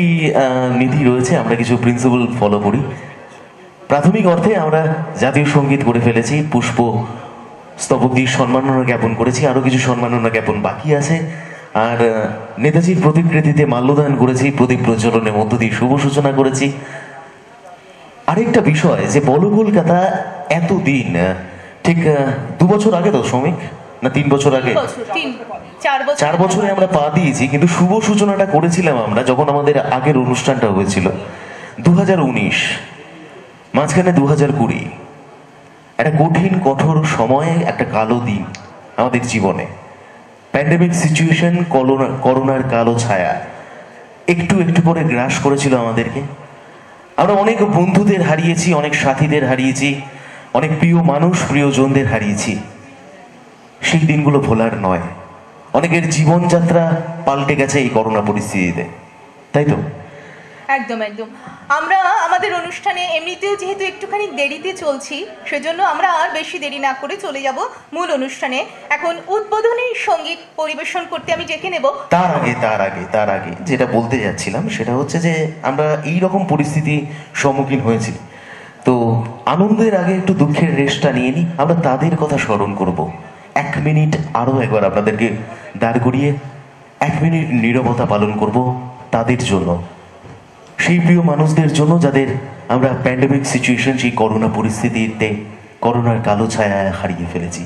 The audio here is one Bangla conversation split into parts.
নীতি রয়েছে, আমরা কিছু প্রিন্সিপাল ফলো করি। প্রাথমিক অর্থে আমরা জাতীয় সঙ্গীত করে ফেলেছি, পুষ্প স্তবক দিয়ে সম্মাননা জ্ঞাপন করেছি, আরো কিছু সম্মাননা জ্ঞাপন বাকি আছে। আর নেতাজির প্রতিকৃতিতে মাল্যদান করেছি, প্রদীপ প্রজ্বলনের মধ্য দিয়ে শুভ সূচনা করেছি। আরেকটা বিষয় যে বলো কলকাতা এতদিন, ঠিক 2 বছর আগে তো শ্রমিক না 3 বছর আগে, 4 বছরে আমরা পা দিয়েছি, কিন্তু শুভ সূচনাটা করেছিলাম আমরা যখন আমাদের আগের অনুষ্ঠানটা হয়েছিল 2019, মাঝখানে 2020। একটা কঠিন কঠোর সময়ে, একটা কালো দিন আমাদের জীবনে, প্যান্ডেমিক সিচুয়েশন, করোনার কালো ছায়া একটু একটু করে গ্রাস করেছিল আমাদেরকে। আমরা অনেক বন্ধুদের হারিয়েছি, অনেক সাথীদের হারিয়েছি, অনেক প্রিয় মানুষ প্রিয়জনদের হারিয়েছি। সেই দিনগুলো ভোলার নয়। অনেকের জীবনযাত্রা পাল্টে গেছে এই করোনা পরিস্থিতিতে, তাই তো? একদম একদম। আমরা আমাদের অনুষ্ঠানে এমনিতেও যেহেতু একটুখানি দেরিতে চলছি, সেজন্য আমরা আর বেশি দেরি না করে চলে যাব মূল অনুষ্ঠানে। এখন উদ্বোধনী সঙ্গীত পরিবেশন করতে আমি ডেকে নেব। তার আগে যেটা বলতে যাচ্ছিলাম সেটা হচ্ছে যে আমরা এই রকম পরিস্থিতি সম্মুখীন হয়েছি, তো আনন্দের আগে একটু দুঃখের রেশটা নিয়ে নিই। আমরা তাদের কথা স্মরণ করব 1 মিনিট, আরো একবার আপনাদেরকে দাঁড় করিয়ে 1 মিনিট নীরবতা পালন করব তাদের জন্য, সেই প্রিয় মানুষদের জন্য যাদের আমরা প্যান্ডেমিক সিচুয়েশন, সেই করোনা পরিস্থিতিতে, করোনার কালো ছায়ায় হারিয়ে ফেলেছি।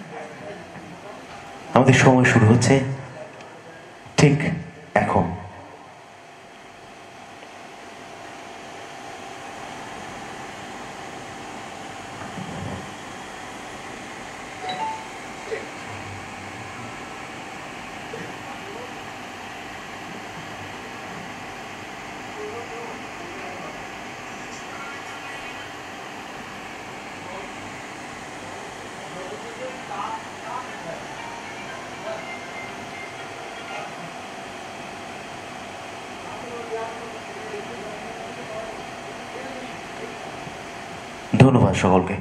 আমাদের সময় শুরু হচ্ছে ঠিক এখন। ধন্যবাদ সকলকে।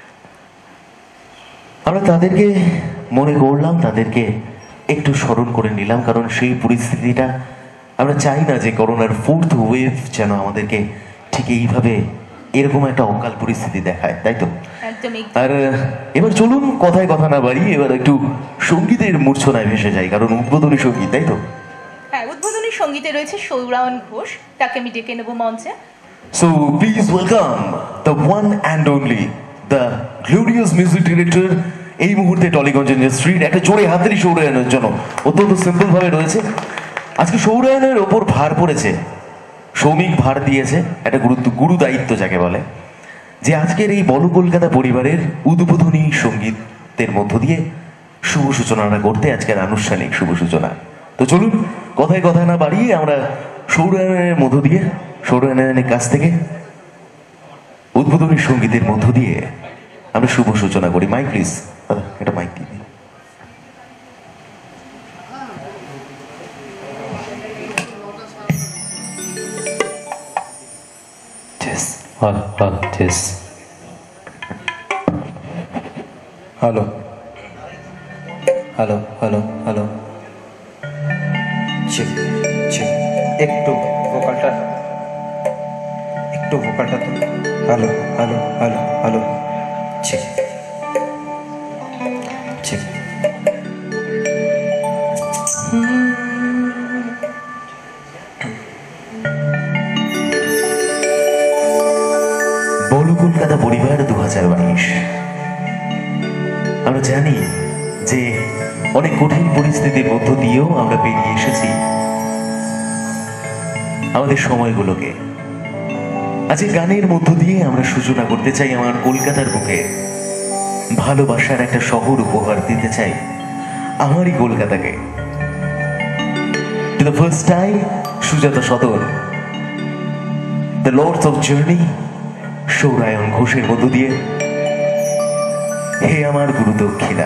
আমরা তাদেরকে মনে করলাম, তাদেরকে একটু স্মরণ করে নিলাম, কারণ সেই পরিস্থিতিটা আমরা চাই না যে করোনার 4th ওয়েভ যেন আমাদেরকে ঠিক এইভাবে এরকম একটা অকাল পরিস্থিতি দেখায়, তাই তো? আর এবার চলুন কথায় কথা না বাড়িয়ে এবার একটু সঙ্গীতের মূর্ছনায় ভেসে যাই, কারণ উদ্বোধনী সঙ্গীত, তাই তো? হ্যাঁ, উদ্বোধনী সঙ্গীতে রয়েছে সৌরায়ন ঘোষ, তাকে আমি ডেকে নেব মঞ্চে। So please welcome the one and only, the glorious music director এই মুহূর্তে টলিগঞ্জ স্ট্রিট। একটা জোরে হাততালি সৌরায়নের জন্য। অত্যন্ত সিম্পল ভাবে রয়েছে। আজকে সৌরায়নের ওপর ভার পড়েছে, সৌমিক ভার দিয়েছে, একটা গুরু দায়িত্ব যাকে বলে, যে আজকের এই বলো কলকাতা পরিবারের উদ্বোধনী সঙ্গীতের মধ্য দিয়ে শুভ সূচনাটা করতে, আজকের আনুষ্ঠানিক শুভ সূচনা। তো চলুন কথায় কথা না বাড়িয়ে আমরা সৌরায়নের মধ্য দিয়ে, সৌরায়নের কাছ থেকে উদ্বোধনী সঙ্গীতের মধ্য দিয়ে আমরা শুভ সূচনা করি। মাইক প্লিজ, এটা মাইক দিয়ে দিন। Hello hello hello hello, check check, একটু ভোকালটা তো, hello hello hello hello, check check. বলো কলকাতা পরিবার 2022। আমরা জানি যে অনেক কঠিন পরিস্থিতির মধ্য দিয়েও আমরা পেরিয়ে এসেছি আমাদের সময়গুলোকে। আজকে গানের মধ্য দিয়ে আমরা সূচনা করতে চাই আমার কলকাতার বুকে, ভালোবাসার একটা শহর উপহার দিতে চাই আমারই কলকাতাকে। To the first time, Sujata Sadan, the lords of journey, সৌরায়ন ঘোষের মধ্য দিয়ে হে আমার গুরু দক্ষিণা।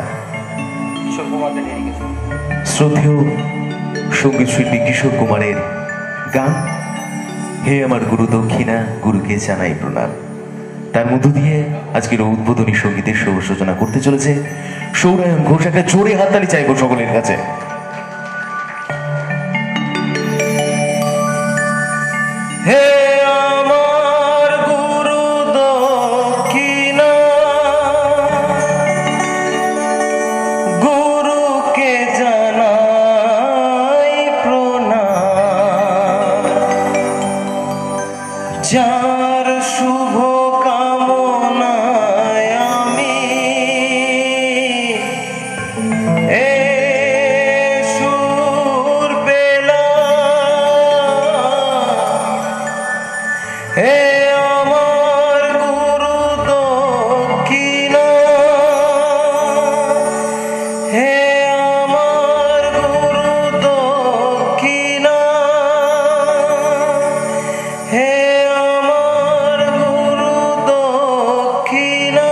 শ্রদ্ধেয় সঙ্গীত শিল্পী কিশোর কুমারের গান হে আমার গুরু দক্ষিণা, গুরুকে জানাই প্রণাম। তার মধ্য দিয়ে আজকের উদ্বোধনী সঙ্গীতের শুভ সূচনা করতে চলেছে সৌরায়ন ঘোষ। একটা জোরে হাততালি চাইবো সকলের কাছে। যার শুভ কামনায় আমি এ সুর পেলাম, হে আমার গুরু দক্ষিণা, হে আমার গুরু দক্ষিণা, হে আমার গুরু দক্ষিণা।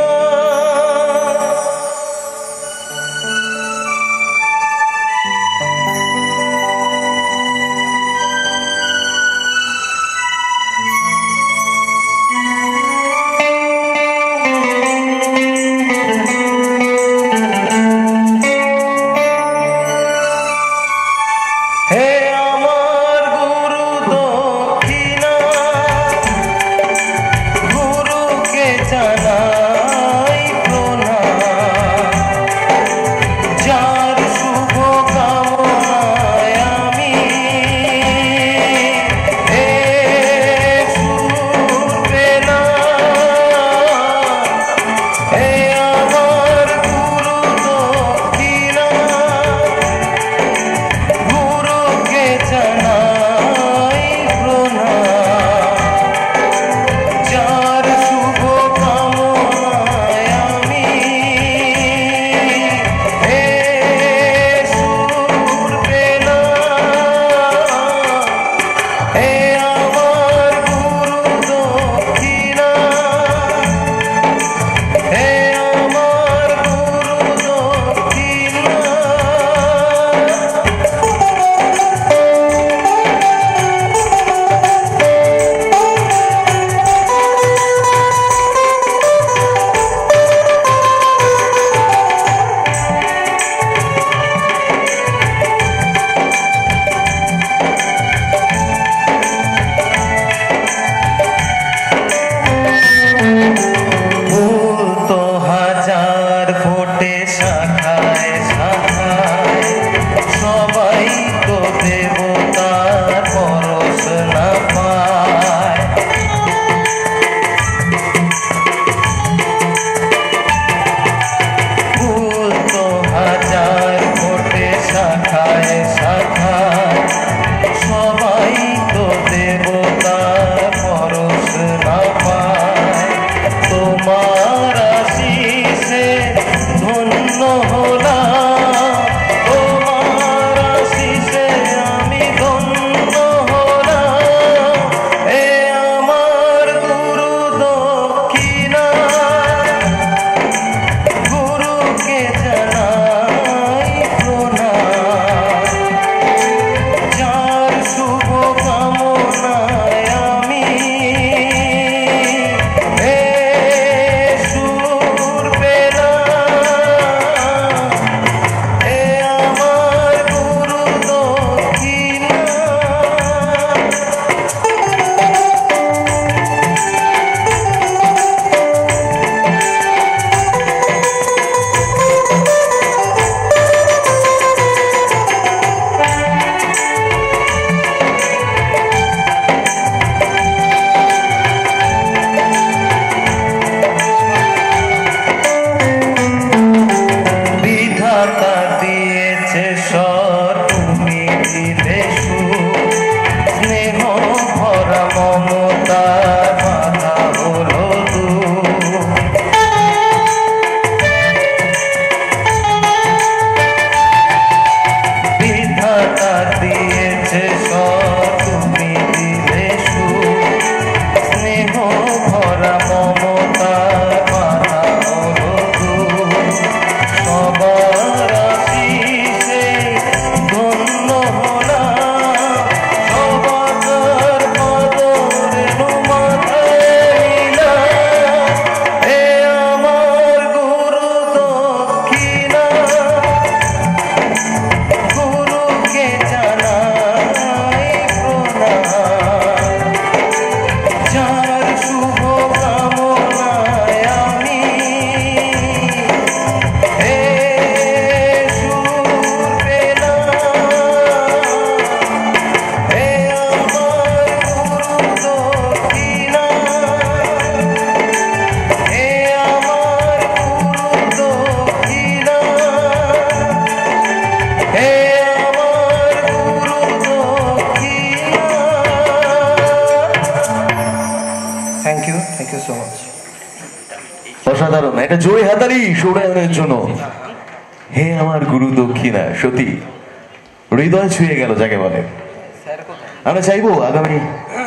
Thank you so much. অসাধারণ, একটা জোরে হাতালি সৌরায়নের জন্য। হে আমার গুরু দক্ষিণা, সত্যি হৃদয় ছুঁয়ে গেল যাকে বলে। আমরা চাইবো আগামী,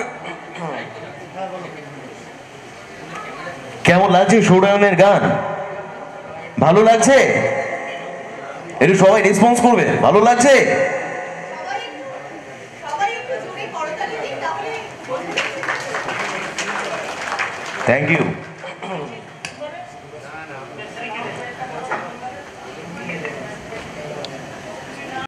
কেমন লাগছে সৌরায়নের গান? ভালো লাগছে? একটু সবাই রেসপন্স করবে, ভালো লাগছে? Thank you.